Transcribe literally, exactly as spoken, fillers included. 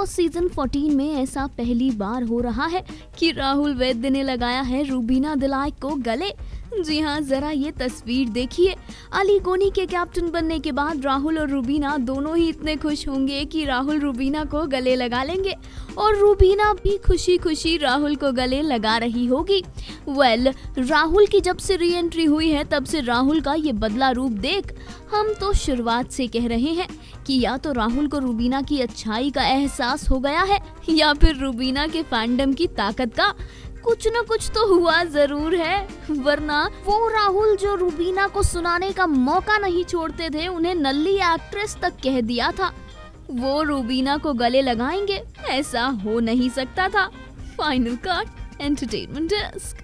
Boss season चौदह में ऐसा पहली बार हो रहा है कि राहुल वैद्य ने लगाया है रूबीना दिलाइक को गले। जी हाँ, जरा ये तस्वीर देखिए। अली गोनी के कैप्टन बनने के बाद राहुल और रूबीना दोनों ही इतने खुश होंगे कि राहुल रूबीना को गले लगा लेंगे और रूबीना भी खुशी खुशी राहुल को गले लगा रही होगी। वेल well, राहुल की जब से री एंट्री हुई है तब से राहुल का ये बदला रूप देख हम तो शुरुआत से कह रहे हैं कि या तो राहुल को रूबीना की अच्छाई का एहसास हो गया है या फिर रूबीना के फैंडम की ताकत का कुछ न कुछ तो हुआ जरूर है, वरना वो राहुल जो रूबीना को सुनाने का मौका नहीं छोड़ते थे, उन्हें नल्ली एक्ट्रेस तक कह दिया था, वो रूबीना को गले लगाएंगे, ऐसा हो नहीं सकता था। Final cut, entertainment desk.